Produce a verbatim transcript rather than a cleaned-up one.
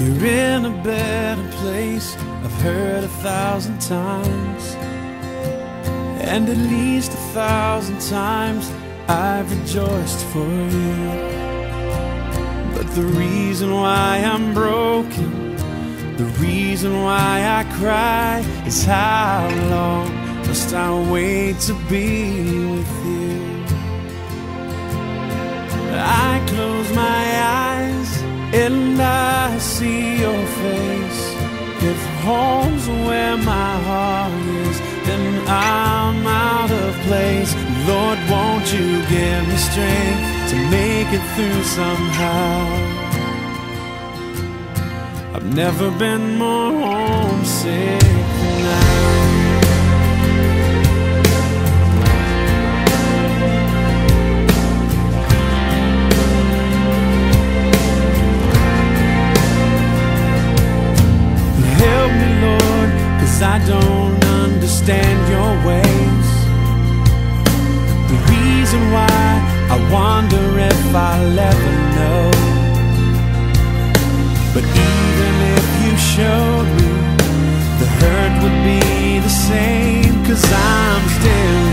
We're in a better place, I've heard a thousand times, and at least a thousand times I've rejoiced for you. But the reason why I'm broken, the reason why I cry, is how long must I wait to be with you? I close my eyes and I see your face. If home's where my heart is, then I'm out of place. Lord, won't you give me strength to make it through somehow? I've never been more homesick than now. Help me, Lord, 'cause I don't understand your ways. The reason why I wonder if I'll ever know. But even if you showed me, the hurt would be the same, 'cause I'm still